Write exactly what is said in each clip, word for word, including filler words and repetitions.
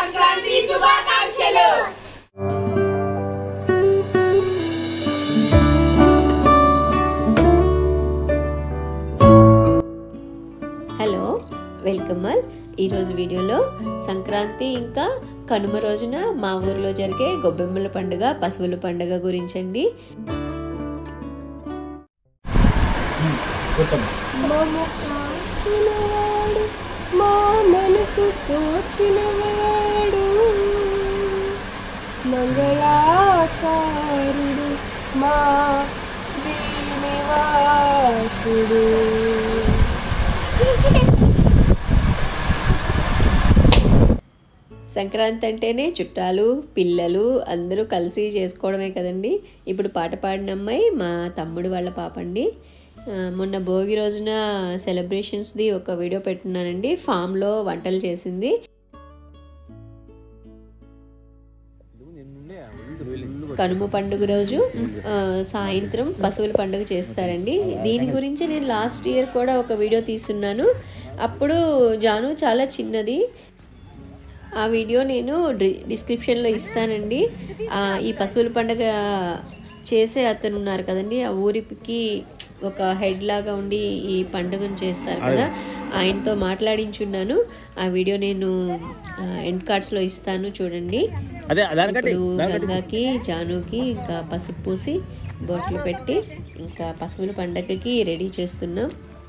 సంక్రాంతి శుభాకాంక్షలు. Hello, welcome all. ఈరోజు వీడియోలో సంక్రాంతి ఇంకా కనుమ రోజున మా ఊర్లో జరిగే గొబ్బెమ్మల పండుగ, పశువుల పండుగ గురించండి. మము కాచినవాడు, మా మనసు తోచినవాడు, మంగళాకారుడు మా శ్రీనివాసుడు. సంక్రాంతి అంటేనే చుట్టాలు, పిల్లలు అందరూ కలిసి చేసుకోవడమే కదండి. ఇప్పుడు పాట పాడిన అమ్మాయి మా తమ్ముడు వాళ్ళ పాపండి. మొన్న భోగి రోజున సెలబ్రేషన్స్ది ఒక వీడియో పెట్టున్నానండి. ఫామ్లో వంటలు చేసింది. కనుమ పండుగ రోజు సాయంత్రం పశువుల పండుగ చేస్తారండి. దీని గురించి నేను లాస్ట్ ఇయర్ కూడా ఒక వీడియో తీస్తున్నాను. అప్పుడు జాను చాలా చిన్నది. ఆ వీడియో నేను డిస్క్రిప్షన్లో ఇస్తానండి. ఈ పశువుల పండుగ చేసే అతను ఉన్నారు కదండి, ఆ ఊరికి ఒక హెడ్ లాగా ఉండి ఈ పండుగను చేస్తారు కదా, ఆయనతో మాట్లాడించున్నాను. ఆ వీడియో నేను ఎండ్ కార్డ్స్లో ఇస్తాను, చూడండి. ఇప్పుడు గంగాకి, జానుకి ఇంకా పసుపు పూసి బొట్లు పెట్టి ఇంకా పశువుల పండుగకి రెడీ చేస్తున్నాం.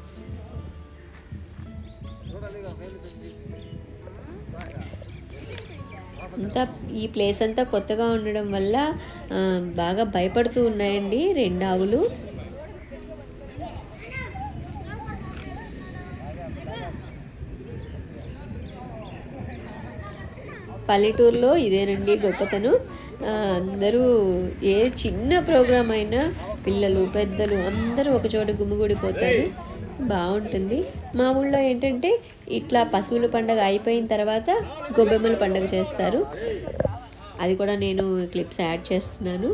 అంతా ఈ ప్లేస్ అంతా కొత్తగా ఉండడం వల్ల బాగా భయపడుతూ ఉన్నాయండి రెండు ఆవులు. పల్లెటూరులో ఇదేనండి గొప్పతనం. అందరూ ఏ చిన్న ప్రోగ్రాం అయినా పిల్లలు, పెద్దలు అందరూ ఒకచోట గుమిగూడిపోతారు, బాగుంటుంది. మా ఊళ్ళో ఏంటంటే ఇట్లా పశువుల పండుగ అయిపోయిన తర్వాత గొబ్బెమ్మల పండుగ చేస్తారు. అది కూడా నేను క్లిప్స్ యాడ్ చేస్తున్నాను.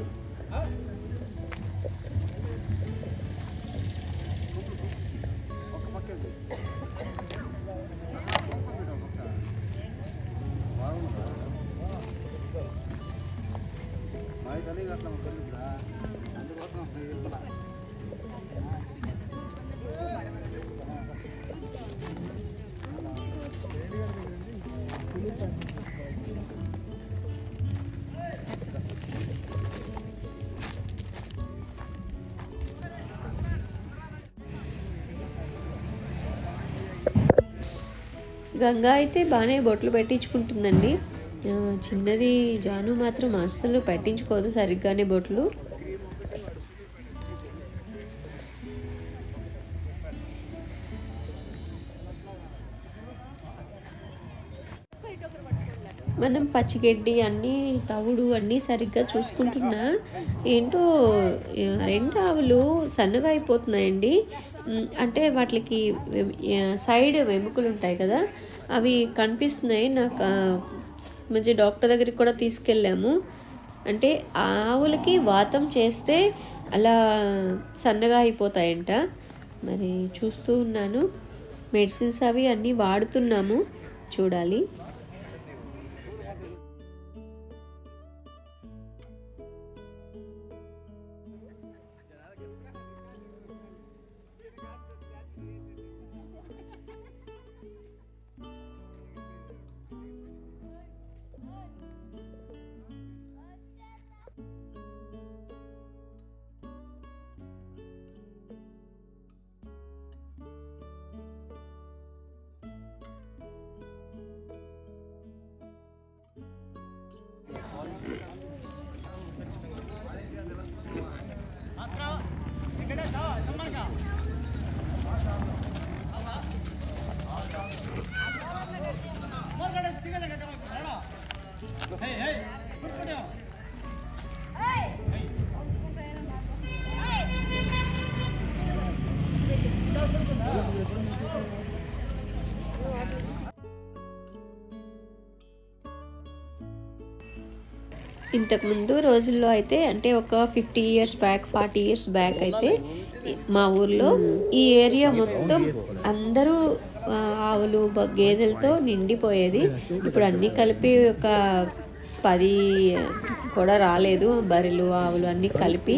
గంగా అయితే బాగానే బొట్లు పెట్టించుకుంటుందండి. చిన్నది జాను మాత్రం అస్సలు పెట్టించుకోదు సరిగ్గానే బొట్లు. మనం పచ్చిగడ్డి అన్నీ, తవుడు అన్నీ సరిగ్గా చూసుకుంటున్నా ఏంటో రెండు ఆవులు సన్నగా అయిపోతున్నాయండి. అంటే వాటికి సైడ్ వెముకలు ఉంటాయి కదా, అవి కనిపిస్తున్నాయి నాకు. మంచి డాక్టర్ దగ్గరికి కూడా తీసుకెళ్ళాము. అంటే ఆవులకి వాతం చేస్తే అలా సన్నగా అయిపోతాయంట. మరి చూస్తూ ఉన్నాను, మెడిసిన్స్ అవి అన్నీ వాడుతున్నాము, చూడాలి. ఇంతకుముందు రోజుల్లో అయితే అంటే ఒక fifty years back forty years back అయితే మా ఊర్లో ఈ ఏరియా మొత్తం అందరూ ఆవులు గేదెలతో నిండిపోయేది. ఇప్పుడు అన్నీ కలిపి ఒక పది కూడా రాలేదు, బర్రెలు ఆవులు అన్నీ కలిపి.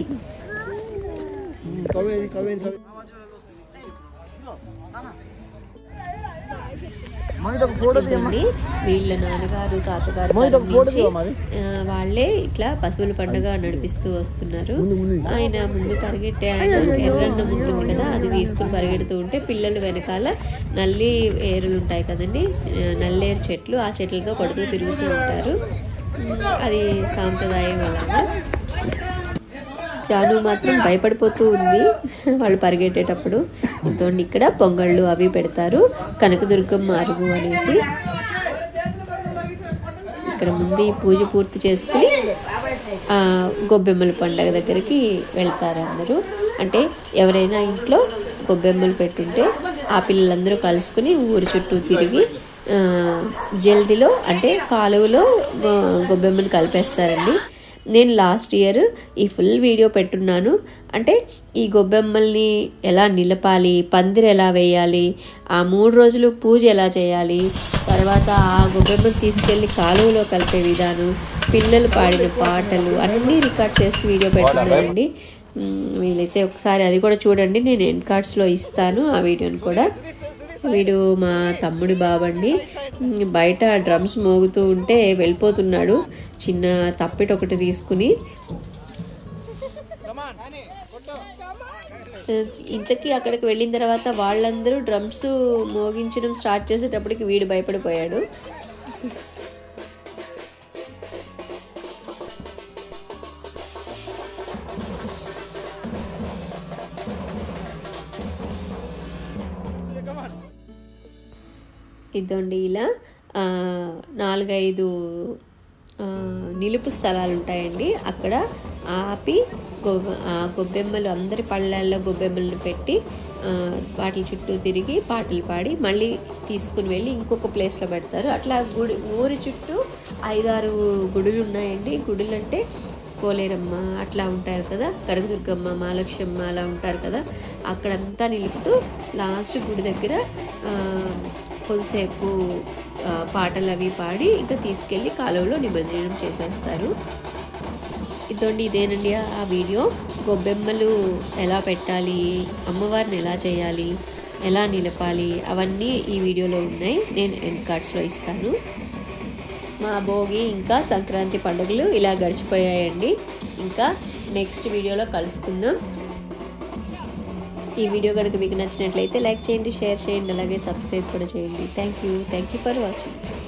ఇదండి వీళ్ళ నాన్నగారు తాతగారు నుంచి వాళ్ళే ఇట్లా పశువుల పండుగ నడిపిస్తూ వస్తున్నారు. ఆయన ముందు పరిగెట్టే ఆయన ఎర్రన్నం ఉంటుంది కదా, అది తీసుకుని పరిగెడుతూ ఉంటే పిల్లలు వెనకాల నల్లి ఏరులు ఉంటాయి కదండి, నల్లేరు చెట్లు, ఆ చెట్లతో కొడుతూ తిరుగుతూ ఉంటారు. అది సాంప్రదాయం అలాగా. జాను మాత్రం భయపడిపోతూ ఉంది వాళ్ళు పరిగెట్టేటప్పుడు. ఇంతోండి ఇక్కడ పొంగళ్ళు అవి పెడతారు, కనకదుర్గమ్మ అరుగు అనేసి. ఇక్కడ ముందు ఈ పూజ పూర్తి చేసుకుని గొబ్బెమ్మల పండగ దగ్గరికి వెళ్తారు అందరూ. అంటే ఎవరైనా ఇంట్లో గొబ్బెమ్మలు పెట్టుంటే ఆ పిల్లలందరూ కలుసుకుని ఊరు చుట్టూ తిరిగి జల్దీలో అంటే కాలువలో గొబ్బెమ్మలు కలిపేస్తారండి. నేను లాస్ట్ ఇయర్ ఈ ఫుల్ వీడియో పెట్టున్నాను. అంటే ఈ గొబ్బెమ్మల్ని ఎలా నిలపాలి, పందిరి ఎలా వేయాలి, ఆ మూడు రోజులు పూజ ఎలా చేయాలి, తర్వాత ఆ గొబ్బెమ్మని తీసుకెళ్ళి కాలువలో కలిపే విధానం, పిల్లలు పాడిన పాటలు అన్నీ రికార్డ్ చేసి వీడియో పెట్టున్నానండి. వీలైతే ఒకసారి అది కూడా చూడండి, నేను ఎండ్ కార్డ్స్లో ఇస్తాను ఆ వీడియోని కూడా. వీడు మా తమ్ముడి బాబండి, బయట డ్రమ్స్ మోగుతూ ఉంటే వెళ్ళిపోతున్నాడు చిన్న తప్పెట ఒకటి తీసుకుని. ఇంతకీ అక్కడికి వెళ్ళిన తర్వాత వాళ్ళందరూ డ్రమ్స్ మోగించడం స్టార్ట్ చేసేటప్పటికి వీడు భయపడిపోయాడు. ఇదండి ఇలా నాలుగైదు నిలుపు స్థలాలు ఉంటాయండి. అక్కడ ఆపి గొబ్బ గొబ్బెమ్మలు అందరి పళ్ళల్లో గొబ్బెమ్మలను పెట్టి వాటి చుట్టూ తిరిగి పాటలు పాడి మళ్ళీ తీసుకుని వెళ్ళి ఇంకొక ప్లేస్లో పెడతారు. అట్లా గుడి ఊరి చుట్టూ ఐదారు గుడులు ఉన్నాయండి. గుడులు అంటే పోలేరమ్మ అట్లా ఉంటారు కదా, కనకదుర్గమ్మ, మహాలక్ష్మమ్మ అలా ఉంటారు కదా, అక్కడంతా నిలుపుతూ లాస్ట్ గుడి దగ్గర కొద్దిసేపు పాటలు అవి పాడి ఇంకా తీసుకెళ్ళి కాలువలో నిమజ్జనం చేసేస్తారు. ఇదండి ఇదేనండి ఆ వీడియో. గొబ్బెమ్మలు ఎలా పెట్టాలి, అమ్మవారిని ఎలా చేయాలి, ఎలా నిలపాలి అవన్నీ ఈ వీడియోలో ఉన్నాయి. నేను ఎండ్ కార్డ్స్లో ఇస్తాను. మా భోగి ఇంకా సంక్రాంతి పండుగలు ఇలా గడిచిపోయాయండి. ఇంకా నెక్స్ట్ వీడియోలో కలుసుకుందాం. ఈ వీడియో కనుక మీకు నచ్చినట్లయితే లైక్ చేయండి, షేర్ చేయండి, అలాగే సబ్స్క్రైబ్ కూడా చేయండి. Thank you thank you for watching.